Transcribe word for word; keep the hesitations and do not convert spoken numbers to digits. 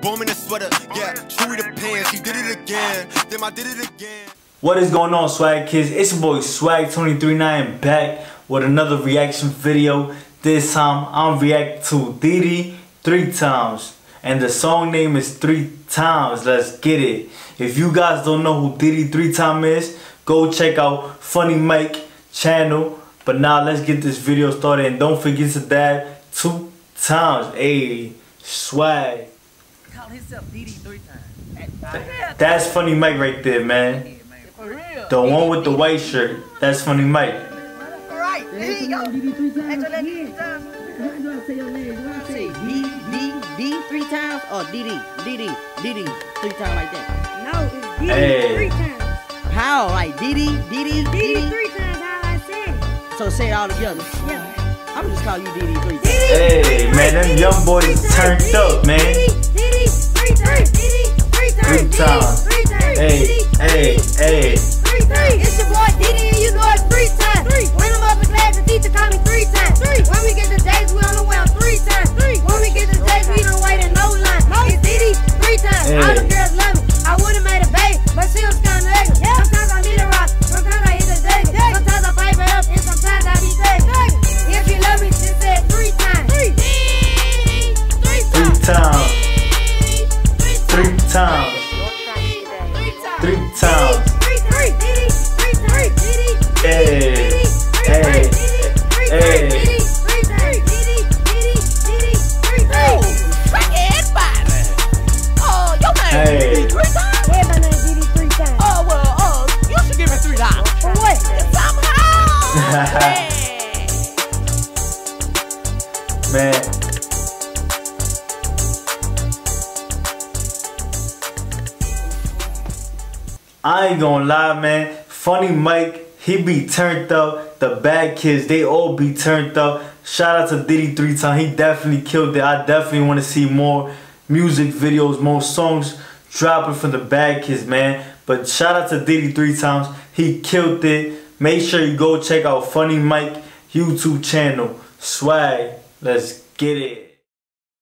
Boom in the sweater, yeah, Chewy the pants, he did it again, then I did it again. What is going on, Swag Kids? It's your boy Swag twenty-three nine back with another reaction video. This time I'm reacting to Diddy three times, and the song name is Three Times. Let's get it. If you guys don't know who Diddy three times is, go check out Funny Mike channel. But now let's get this video started, and don't forget to dab two times. Ayy, Swag. Call himself Diddy three times. Th that's Funny Mike right there, man. For real. The one with the white shirt. That's Funny Mike. Alright, there you go. Diddy three times. Diddy say D D D three times or Diddy Diddy Diddy three times like that. No, it's Diddy Hey. three times. How? Like Diddy Diddy Diddy Diddy. three times, how I said it. So say it all together. Yeah. I'm just call you Diddy three times. Diddy, Hey, man, them young boys turned up, man. Diddy, Diddy, three times. Diddy, three times. Three times. Three times. Hey, hey, hey. Three times. It's your boy Diddy, and you know it's three times. Three. When I'm up in class, the teacher call me three times. Three. When we get the days, we on the well three times. Three. When we get the days, we don't wait in no line. It's Diddy three times. Hey. All the girls love me. I would've made a baby, but she was kinda ugly. Yeah. Sometimes I need a rock, sometimes I hit a dig. Sometimes I pipe it up, and sometimes I be dead. If you love me, just say it three times. Three. Three Three times. times. Three times. Three times. Hey, hey, hey. Oh, your name Hey. Diddy three times? Everybody knows Diddy three times. Oh well, uh, you should give me three dollars. For what? Somehow. Man, I ain't gonna lie, man. Funny Mike, he be turned up. The Bad Kids, they all be turned up. Shout out to Diddy three times. He definitely killed it. I definitely want to see more music videos, more songs dropping from the Bad Kids, man. But shout out to Diddy three times. He killed it. Make sure you go check out Funny Mike YouTube channel. Swag. Let's get it.